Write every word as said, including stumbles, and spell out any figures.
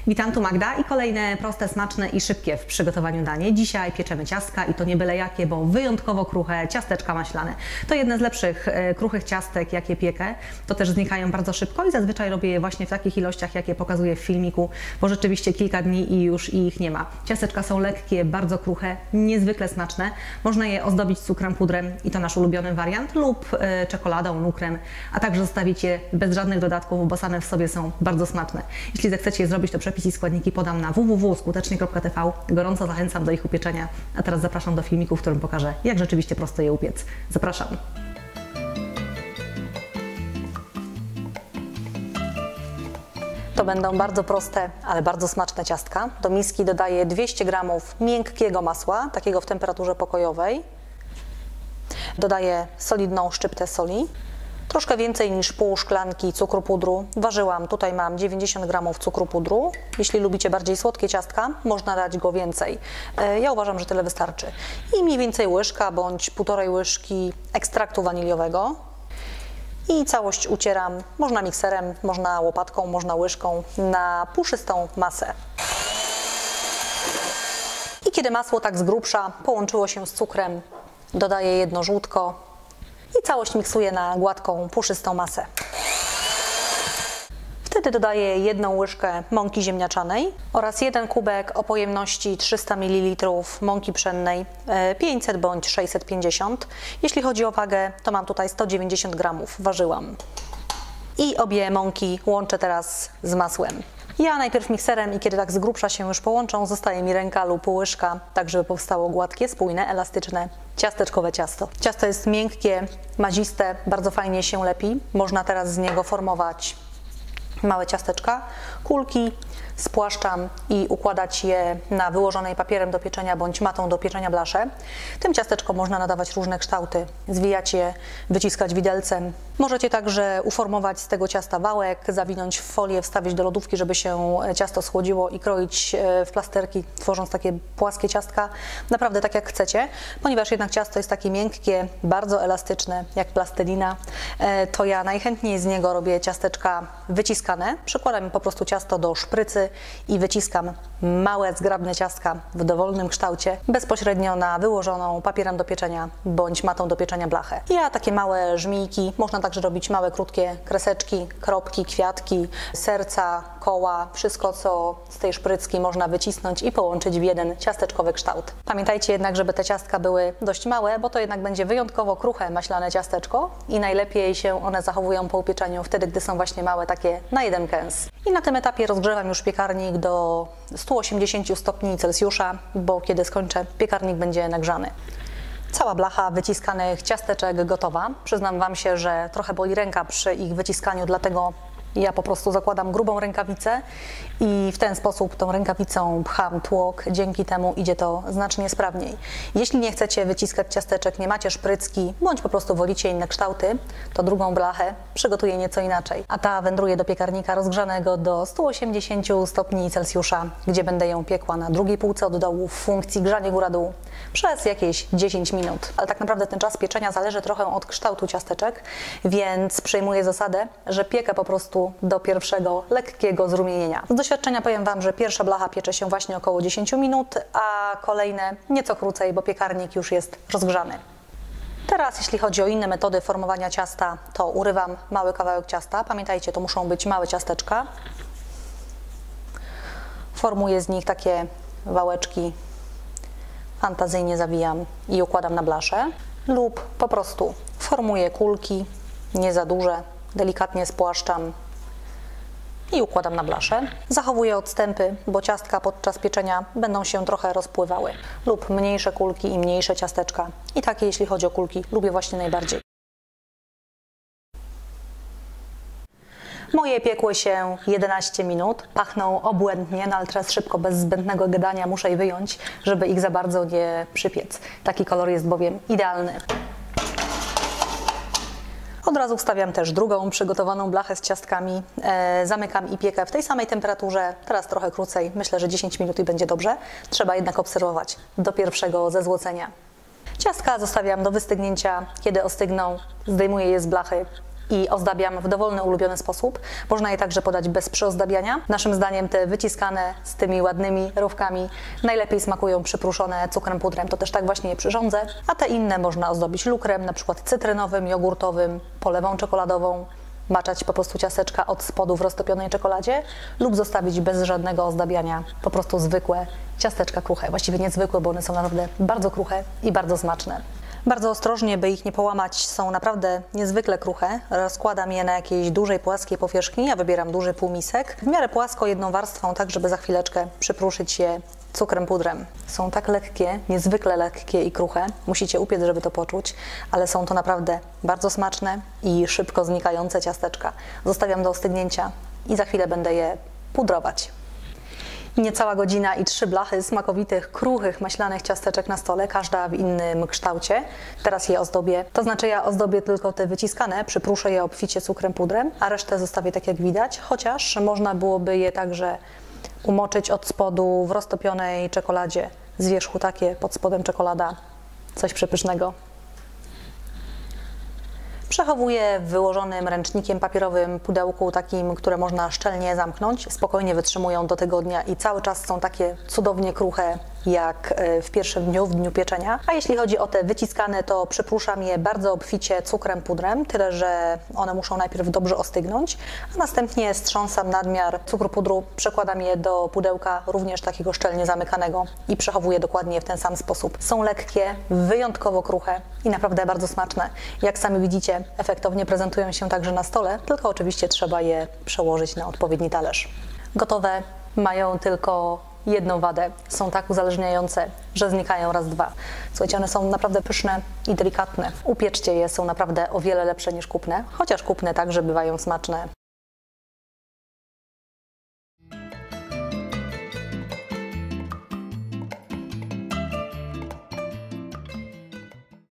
Witam, tu Magda i kolejne proste, smaczne i szybkie w przygotowaniu danie. Dzisiaj pieczemy ciastka i to nie byle jakie, bo wyjątkowo kruche ciasteczka maślane. To jedne z lepszych e, kruchych ciastek, jakie piekę. To też znikają bardzo szybko i zazwyczaj robię je właśnie w takich ilościach, jakie pokazuję w filmiku, bo rzeczywiście kilka dni i już ich nie ma. Ciasteczka są lekkie, bardzo kruche, niezwykle smaczne. Można je ozdobić cukrem, pudrem i to nasz ulubiony wariant lub e, czekoladą, nukrem, a także zostawić je bez żadnych dodatków, bo same w sobie są bardzo smaczne. Jeśli zechcecie je zrobić, to przepis i składniki podam na w w w kropka skutecznie kropka t v. Gorąco zachęcam do ich upieczenia, a teraz zapraszam do filmiku, w którym pokażę, jak rzeczywiście prosto je upiec. Zapraszam! To będą bardzo proste, ale bardzo smaczne ciastka. Do miski dodaję dwieście gramów miękkiego masła, takiego w temperaturze pokojowej. Dodaję solidną szczyptę soli. Troszkę więcej niż pół szklanki cukru pudru. Ważyłam, tutaj mam dziewięćdziesiąt gramów cukru pudru. Jeśli lubicie bardziej słodkie ciastka, można dać go więcej. Ja uważam, że tyle wystarczy. I mniej więcej łyżka bądź półtorej łyżki ekstraktu waniliowego. I całość ucieram, można mikserem, można łopatką, można łyżką, na puszystą masę. I kiedy masło tak z grubsza połączyło się z cukrem, dodaję jedno żółtko i całość miksuję na gładką, puszystą masę. Wtedy dodaję jedną łyżkę mąki ziemniaczanej oraz jeden kubek o pojemności trzysta mililitrów mąki pszennej, pięćset bądź sześćset pięćdziesiąt. Jeśli chodzi o wagę, to mam tutaj sto dziewięćdziesiąt gramów, ważyłam. I obie mąki łączę teraz z masłem. Ja najpierw mikserem i kiedy tak z grubsza się już połączą, zostaje mi ręka lub łyżka, tak żeby powstało gładkie, spójne, elastyczne, ciasteczkowe ciasto. Ciasto jest miękkie, maziste, bardzo fajnie się lepi. Można teraz z niego formować małe ciasteczka, kulki, spłaszczam i układać je na wyłożonej papierem do pieczenia bądź matą do pieczenia blasze. Tym ciasteczkom można nadawać różne kształty, zwijać je, wyciskać widelcem. Możecie także uformować z tego ciasta wałek, zawinąć w folię, wstawić do lodówki, żeby się ciasto schłodziło i kroić w plasterki, tworząc takie płaskie ciastka. Naprawdę tak jak chcecie, ponieważ jednak ciasto jest takie miękkie, bardzo elastyczne, jak plastelina, to ja najchętniej z niego robię ciasteczka wyciskane. Przykładam po prostu ciasto do szprycy i wyciskam małe, zgrabne ciastka w dowolnym kształcie bezpośrednio na wyłożoną papierem do pieczenia bądź matą do pieczenia blachę. Ja takie małe żmijki, można także robić małe, krótkie kreseczki, kropki, kwiatki, serca, koła, wszystko co z tej szprycki można wycisnąć i połączyć w jeden ciasteczkowy kształt. Pamiętajcie jednak, żeby te ciastka były dość małe, bo to jednak będzie wyjątkowo kruche maślane ciasteczko i najlepiej się one zachowują po upieczeniu wtedy, gdy są właśnie małe, takie na jeden kęs. I na tym etapie rozgrzewam już piekarnik do stu osiemdziesięciu stopni Celsjusza, bo kiedy skończę, piekarnik będzie nagrzany. Cała blacha wyciskanych ciasteczek gotowa. Przyznam Wam się, że trochę boli ręka przy ich wyciskaniu, dlatego ja po prostu zakładam grubą rękawicę i w ten sposób tą rękawicą pcham tłok, dzięki temu idzie to znacznie sprawniej. Jeśli nie chcecie wyciskać ciasteczek, nie macie szprycki, bądź po prostu wolicie inne kształty, to drugą blachę przygotuję nieco inaczej. A ta wędruje do piekarnika rozgrzanego do stu osiemdziesięciu stopni Celsjusza, gdzie będę ją piekła na drugiej półce od dołu w funkcji grzanie góra-dół przez jakieś dziesięć minut. Ale tak naprawdę ten czas pieczenia zależy trochę od kształtu ciasteczek, więc przyjmuję zasadę, że piekę po prostu do pierwszego lekkiego zrumienienia. Z doświadczenia powiem Wam, że pierwsza blacha piecze się właśnie około dziesięciu minut, a kolejne nieco krócej, bo piekarnik już jest rozgrzany. Teraz jeśli chodzi o inne metody formowania ciasta, to urywam mały kawałek ciasta. Pamiętajcie, to muszą być małe ciasteczka. Formuję z nich takie wałeczki, fantazyjnie zawijam i układam na blaszę. Lub po prostu formuję kulki, nie za duże, delikatnie spłaszczam i układam na blaszę. Zachowuję odstępy, bo ciastka podczas pieczenia będą się trochę rozpływały. Lub mniejsze kulki i mniejsze ciasteczka. I takie, jeśli chodzi o kulki, lubię właśnie najbardziej. Moje piekły się jedenaście minut, pachną obłędnie, no ale teraz szybko, bez zbędnego gadania muszę je wyjąć, żeby ich za bardzo nie przypiec. Taki kolor jest bowiem idealny. Od razu wstawiam też drugą przygotowaną blachę z ciastkami, e, zamykam i piekę w tej samej temperaturze, teraz trochę krócej, myślę, że dziesięć minut i będzie dobrze. Trzeba jednak obserwować do pierwszego zezłocenia. Ciastka zostawiam do wystygnięcia, kiedy ostygną, zdejmuję je z blachy i ozdabiam w dowolny, ulubiony sposób. Można je także podać bez przyozdabiania. Naszym zdaniem te wyciskane z tymi ładnymi rówkami najlepiej smakują przypruszone cukrem pudrem. To też tak właśnie je przyrządzę. A te inne można ozdobić lukrem, na przykład cytrynowym, jogurtowym, polewą czekoladową, maczać po prostu ciasteczka od spodu w roztopionej czekoladzie lub zostawić bez żadnego ozdabiania po prostu zwykłe ciasteczka kruche. Właściwie niezwykłe, bo one są naprawdę bardzo kruche i bardzo smaczne. Bardzo ostrożnie, by ich nie połamać, są naprawdę niezwykle kruche. Rozkładam je na jakiejś dużej, płaskiej powierzchni. Ja wybieram duży półmisek. W miarę płasko, jedną warstwą, tak żeby za chwileczkę przypruszyć je cukrem pudrem. Są tak lekkie, niezwykle lekkie i kruche. Musicie upiec, żeby to poczuć, ale są to naprawdę bardzo smaczne i szybko znikające ciasteczka. Zostawiam do ostygnięcia i za chwilę będę je pudrować. Niecała godzina i trzy blachy smakowitych, kruchych, maślanych ciasteczek na stole, każda w innym kształcie. Teraz je ozdobię. To znaczy ja ozdobię tylko te wyciskane, przypruszę je obficie cukrem pudrem, a resztę zostawię tak jak widać, chociaż można byłoby je także umoczyć od spodu w roztopionej czekoladzie. Z wierzchu takie, pod spodem czekolada. Coś przepysznego. Przechowuję w wyłożonym ręcznikiem papierowym pudełku, takim, które można szczelnie zamknąć. Spokojnie wytrzymują do tygodnia i cały czas są takie cudownie kruche, jak w pierwszym dniu, w dniu pieczenia. A jeśli chodzi o te wyciskane, to przypruszam je bardzo obficie cukrem pudrem, tyle że one muszą najpierw dobrze ostygnąć, a następnie strząsam nadmiar cukru pudru, przekładam je do pudełka, również takiego szczelnie zamykanego i przechowuję dokładnie w ten sam sposób. Są lekkie, wyjątkowo kruche i naprawdę bardzo smaczne. Jak sami widzicie, efektownie prezentują się także na stole, tylko oczywiście trzeba je przełożyć na odpowiedni talerz. Gotowe, mają tylko jedną wadę. Są tak uzależniające, że znikają raz, dwa. Słuchajcie, one są naprawdę pyszne i delikatne. Upieczcie je, są naprawdę o wiele lepsze niż kupne, chociaż kupne także bywają smaczne.